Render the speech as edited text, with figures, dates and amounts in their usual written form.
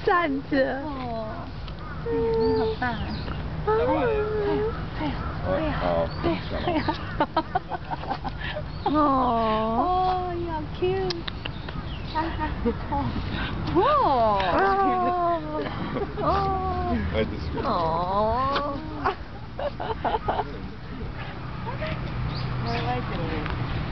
站着。 哦，你好大啊！哎呀！哦，你好 cute！ I just. Oh. 歪歪的。